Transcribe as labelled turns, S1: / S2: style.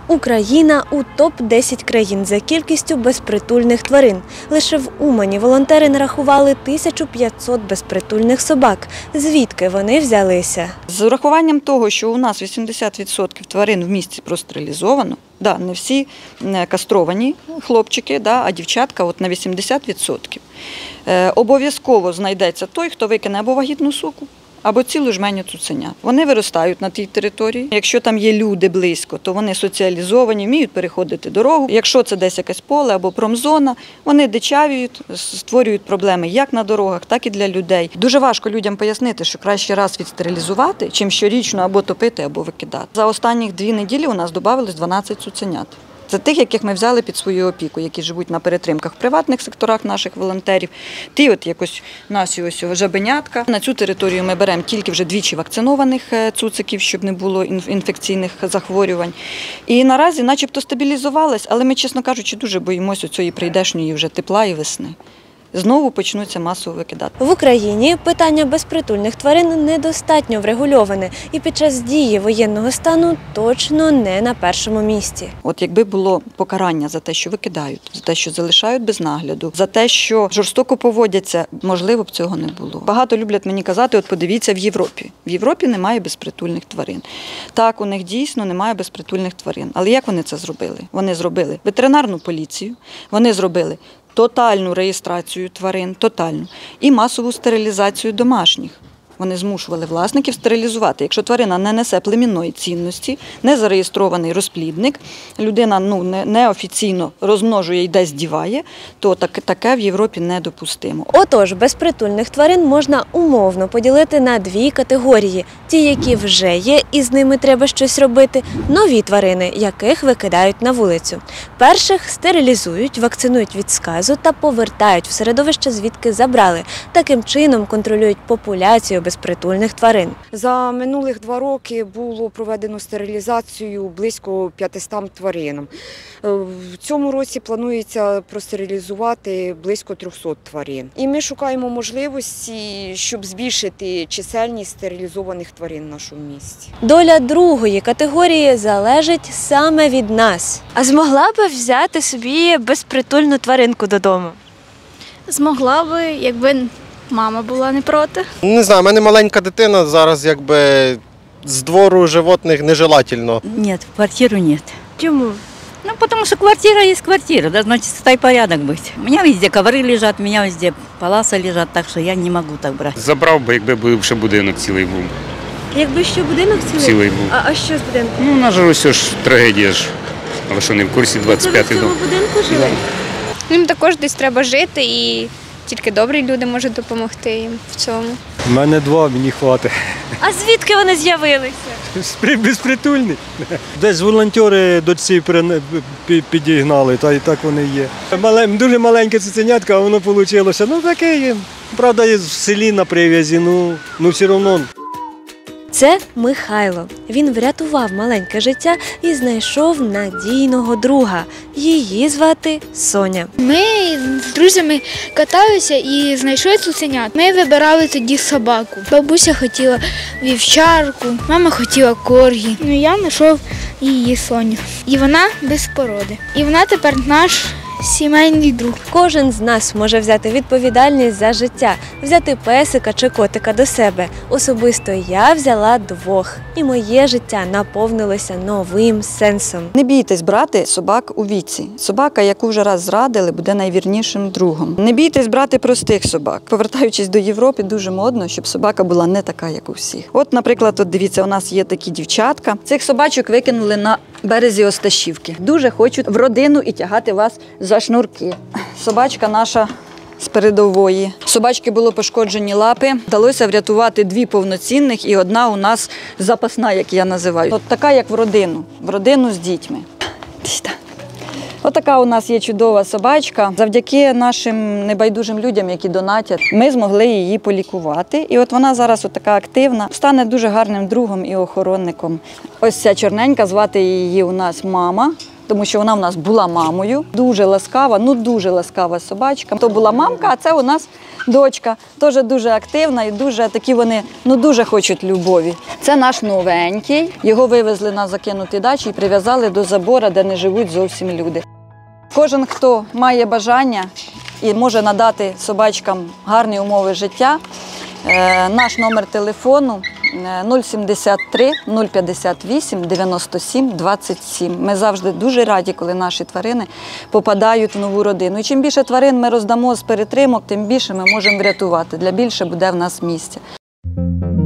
S1: Україна у топ-10 країн за кількістю безпритульних тварин. Лише в Умані волонтери нарахували 1500 безпритульних собак. Звідки вони взялися?
S2: З урахуванням того, що у нас 80% тварин в місті простерилізовано, не всі кастровані хлопчики, а дівчатка на 80%. Обов'язково знайдеться той, хто викине або вагітну суку, або цілу жменю цуценят. Вони виростають на тій території. Якщо там є люди близько, то вони соціалізовані, вміють переходити дорогу. Якщо це десь якесь поле або промзона, вони дичавіють, створюють проблеми як на дорогах, так і для людей. Дуже важко людям пояснити, що краще раз відстерилізувати, чим щорічно або топити, або викидати. За останні 2 неділі у нас додавалось 12 цуценят. Це тих, яких ми взяли під свою опіку, які живуть на перетримках в приватних секторах наших волонтерів. Ті якось наші жабенятка. На цю територію ми беремо тільки вже двічі вакцинованих цуциків, щоб не було інфекційних захворювань. І наразі начебто стабілізувалась, але ми, чесно кажучи, дуже боїмося цієї прийдешньої вже тепла і весни. Знову почнуться масово викидати.
S1: В Україні питання безпритульних тварин недостатньо врегульоване і під час дії воєнного стану точно не на першому місці.
S2: Якби було покарання за те, що викидають, за те, що залишають без нагляду, за те, що жорстоко поводяться, можливо б цього не було. Багато люблять мені казати, подивіться в Європі. В Європі немає безпритульних тварин. Так, у них дійсно немає безпритульних тварин. Але як вони це зробили? Вони зробили ветеринарну поліцію, вони зробили тотальну реєстрацію тварин, і масову стерилізацію домашніх. Вони змушували власників стерилізувати. Якщо тварина не несе племінної цінності, не зареєстрований розплідник, людина неофіційно розмножує і десь діває, то таке в Європі недопустимо.
S1: Отож, безпритульних тварин можна умовно поділити на 2 категорії. Ті, які вже є, і з ними треба щось робити, нові тварини, яких викидають на вулицю. Перших стерилізують, вакцинують від сказу та повертають в середовище, звідки забрали. Таким чином контролюють популяцію безпритульних тварин.
S3: За минулих 2 роки було проведено стерилізацію близько 500 тваринам. В цьому році планується простерилізувати близько 300 тварин. І ми шукаємо можливості, щоб збільшити чисельність стерилізованих тварин в нашому місті.
S1: Доля другої категорії залежить саме від нас. А змогла б взяти собі безпритульну тваринку додому?
S4: Змогла би, якби мама була не проти.
S5: Не знаю, в мене маленька дитина, зараз з двору животних нежелательно.
S6: Нет, в квартиру нет.
S1: Чому?
S6: Потому что квартира есть квартира, значит, стай порядок быть. У меня везде ковры лежат, у меня везде паласа лежат, так что я не могу так брать.
S7: Забрав би, якби був ще будинок цілий був.
S1: Якби ще будинок цілий?
S7: Цілий був.
S1: А що з будинком?
S7: У нас же ось трагедія ж. Але що не в курсі 25-й дом.
S1: Ви в цьому будинку жили?
S4: Їм також десь треба жити і тільки добрі люди можуть допомогти їм в цьому.
S8: У мене 2, мені хватить.
S1: А звідки вони з'явилися?
S8: Безпритульні. Десь волонтери до цієї підігнали, та і так вони є. Дуже маленьке цуценятка, а воно вийшло. Таке є. Правда, є в селі на прив'язі, все одно.
S1: Це Михайло. Він врятував маленьке життя і знайшов надійного друга. Її звати Соня.
S9: Ми з друзями каталися і знайшли цуценят. Ми вибирали тоді собаку. Бабуся хотіла вівчарку, мама хотіла коргі. Я знайшов її Соню. І вона без породи. І вона тепер наш сімейний друг.
S1: Кожен з нас може взяти відповідальність за життя, взяти песика чи котика до себе. Особисто я взяла 2, і моє життя наповнилося новим сенсом.
S2: Не бійтесь брати собак у віці. Собака, яку вже раз зрадили, буде найвірнішим другом. Не бійтесь брати простих собак. Повертаючись до Європи, дуже модно, щоб собака була не така, як у всіх. Наприклад, дивіться, у нас є такі дівчатка. Цих собачок викинули на березі Осташівки. Дуже хочуть в родину і тягати вас за шнурки. Собачка наша з передової. Собачки було пошкоджені лапи. Вдалося врятувати 2 повноцінних і 1 у нас запасна, як я називаю. Така, як в родину з дітьми. Отака у нас є чудова собачка. Завдяки нашим небайдужим людям, які донатять, ми змогли її полікувати. І вона зараз така активна, стане дуже гарним другом і охоронником. Ось ця чорненька, звати її у нас Мама. тому що вона в нас була мамою. Дуже ласкава, ну дуже ласкава собачка. То була мамка, а це у нас дочка. Теж дуже активна і дуже такі вони, ну дуже хочуть любові. Це наш новенький. Його вивезли на закинуті дачі і прив'язали до забору, де не живуть зовсім люди. Кожен, хто має бажання і може надати собачкам гарні умови життя, наш номер телефону 073 058 97 27. Ми завжди дуже раді, коли наші тварини попадають в нову родину. І чим більше тварин ми роздамо з перетримок, тим більше ми можемо врятувати. Для більше буде в нас місця.